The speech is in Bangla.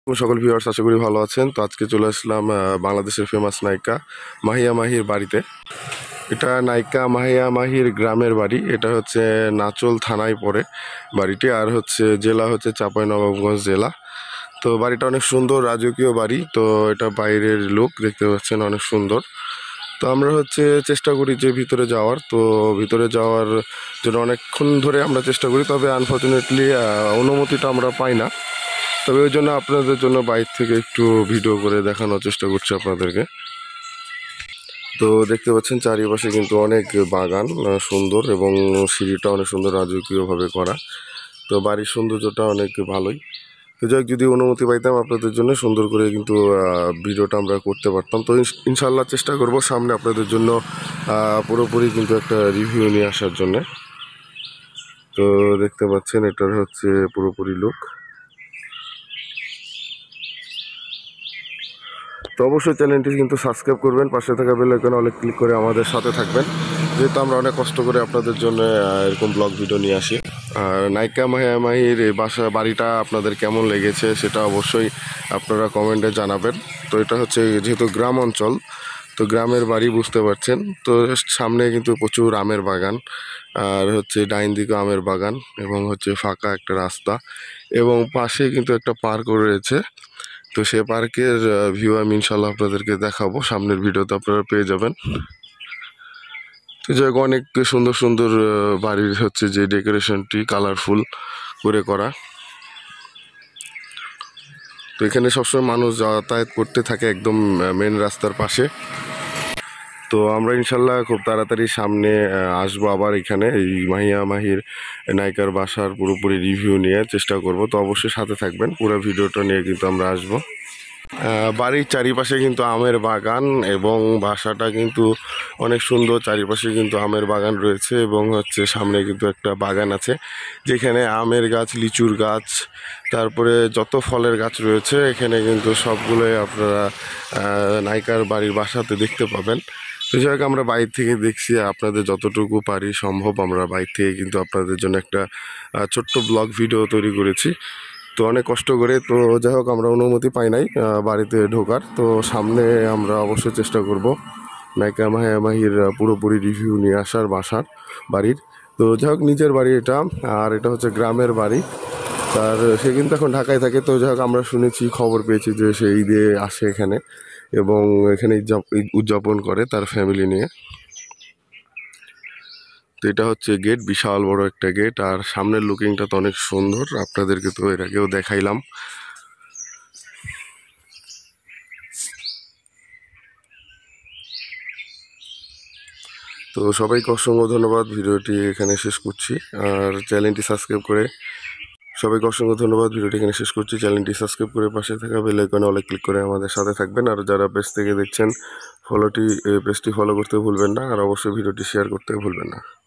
সকল ভিউয়ার্স আশা করি ভালো আছেন। তো আজকে চলে আসলাম বাংলাদেশের ফেমাস নায়িকা মাহিয়া মাহির বাড়িতে। এটা নায়িকা মাহিয়া মাহির গ্রামের বাড়ি। এটা হচ্ছে নাচল থানায় পড়ে বাড়িটি, আর হচ্ছে জেলা হচ্ছে চাঁপাইনবাবগঞ্জ জেলা। তো বাড়িটা অনেক সুন্দর, রাজকীয় বাড়ি। তো এটা বাইরের লুক দেখতে পাচ্ছেন, অনেক সুন্দর। তো আমরা হচ্ছে চেষ্টা করি যে ভিতরে যাওয়ার, তো ভিতরে যাওয়ার জন্য অনেকক্ষণ ধরে আমরা চেষ্টা করি, তবে আনফর্চুনেটলি অনুমতিটা আমরা পাই না। তবে ওই জন্য আপনাদের জন্য বাইরে থেকে একটু ভিডিও করে দেখানোর চেষ্টা করছি আপনাদেরকে। তো দেখতে পাচ্ছেন চারিপাশে কিন্তু অনেক বাগান, সুন্দর, এবং সিঁড়িটা অনেক সুন্দর রাজকীয়ভাবে করা। তো বাড়ির সৌন্দর্যটা অনেক ভালোই। তো যাই, যদি অনুমতি পাইতাম আপনাদের জন্য সুন্দর করে কিন্তু ভিডিওটা আমরা করতে পারতাম। তো ইনশাল্লাহ চেষ্টা করব সামনে আপনাদের জন্য পুরোপুরি কিন্তু একটা রিভিউ নিয়ে আসার জন্য। তো দেখতে পাচ্ছেন এটার হচ্ছে পুরোপুরি লুক। তো অবশ্যই চ্যানেলটি কিন্তু সাবস্ক্রাইব করবেন, পাশে থাকা বেল আইকনে অনেক ক্লিক করে আমাদের সাথে থাকবেন, যেহেতু আমরা অনেক কষ্ট করে আপনাদের জন্য এরকম ব্লগ ভিডিও নিয়ে আসি। আর নায়িকা মাহিয়া মাহির এই বাড়িটা আপনাদের কেমন লেগেছে সেটা অবশ্যই আপনারা কমেন্টে জানাবেন। তো এটা হচ্ছে যেহেতু গ্রাম অঞ্চল, তো গ্রামের বাড়ি বুঝতে পারছেন। তো সামনে কিন্তু প্রচুর আমের বাগান, আর হচ্ছে ডাইন দিকে আমের বাগান, এবং হচ্ছে ফাঁকা একটা রাস্তা, এবং পাশে কিন্তু একটা পার্কও রয়েছে। তো সে পার্কের ভিউ আমি ইনশাল্লাহ আপনাদেরকে দেখাবো, সামনের ভিডিওতে আপনারা পেয়ে যাবেন। তো যাই হোক, অনেক সুন্দর সুন্দর বাড়ির হচ্ছে যে ডেকোরেশনটি কালারফুল করে করা। তো এখানে সবসময় মানুষ যাতায়াত করতে থাকে একদম মেন রাস্তার পাশে। তো আমরা ইনশাল্লাহ খুব তাড়াতাড়ি সামনে আসবো আবার এখানে এই মাহিয়া মাহির নায়িকার বাসার পুরোপুরি রিভিউ নিয়ে চেষ্টা করব। তো অবশ্যই সাথে থাকবেন, পুরো ভিডিওটা নিয়ে কিন্তু আমরা আসবো। বাড়ির চারিপাশে কিন্তু আমের বাগান, এবং বাসাটা কিন্তু অনেক সুন্দর। চারিপাশে কিন্তু আমের বাগান রয়েছে, এবং হচ্ছে সামনে কিন্তু একটা বাগান আছে যেখানে আমের গাছ, লিচুর গাছ, তারপরে যত ফলের গাছ রয়েছে এখানে কিন্তু সবগুলোই আপনারা নায়িকার বাড়ির বাসাতে দেখতে পাবেন। তো যাই হোক, আমরা বাইরে থেকে দেখছি, আপনাদের যতটুকু পারি সম্ভব আমরা বাইরে থেকে কিন্তু আপনাদের জন্য একটা ছোট্ট ব্লগ ভিডিও তৈরি করেছি। তো অনেক কষ্ট করে, তো যাই হোক আমরা অনুমতি পাই নাই বাড়িতে ঢোকার। তো সামনে আমরা অবশ্যই চেষ্টা করব নায়িকা মাহিয়া মাহির পুরোপুরি রিভিউ নিয়ে আসার বাসার বাড়ির। তো যাই হোক, নিজের বাড়ি এটা, আর এটা হচ্ছে গ্রামের বাড়ি। তার সে কিন্তু এখন ঢাকায় থাকে। তো যাই হোক, আমরা শুনেছি, খবর পেয়েছি যে সে ঈদে আসে এখানে, এবং এখানে ঈদ উদযাপন করে তার ফ্যামিলি নিয়ে। তো এটা হচ্ছে গেট, বিশাল বড় একটা গেট, আর সামনের লুকিংটা তো অনেক সুন্দর, আপনাদেরকে তো এর আগেও দেখাইলাম। তো সবাইকে অসংখ্য ধন্যবাদ, ভিডিওটি এখানে শেষ করছি। আর চ্যানেলটি সাবস্ক্রাইব করে সবাইকে অসংখ্য ধন্যবাদ, ভিডিওটি এখানে শেষ করছি। চ্যানেলটি সাবস্ক্রাইব করে পাশে থাকা বেল আইকনে অনেক ক্লিক করে আমাদের সাথে থাকবেন। আর যারা পেজ থেকে দেখছেন পেজটি ফলো করতে ভুলবেন না, আর অবশ্যই ভিডিওটি শেয়ার করতে ভুলবেন না।